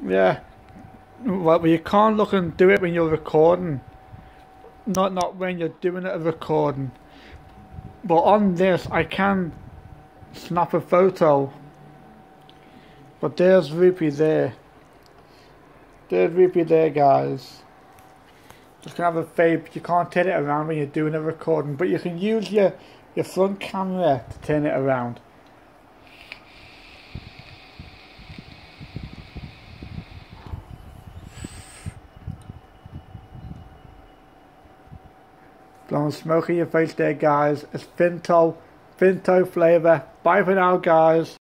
Yeah. Well, you can't look and do it when you're recording. Not when you're doing it a recording. But on this, I can snap a photo. But there's Rupee there. There's Rupee there, guys. Just gonna have a vape. You can't turn it around when you're doing a recording, but you can use your front camera to turn it around. Blowing smoke in your face there, guys. It's Finto flavour. Bye for now, guys.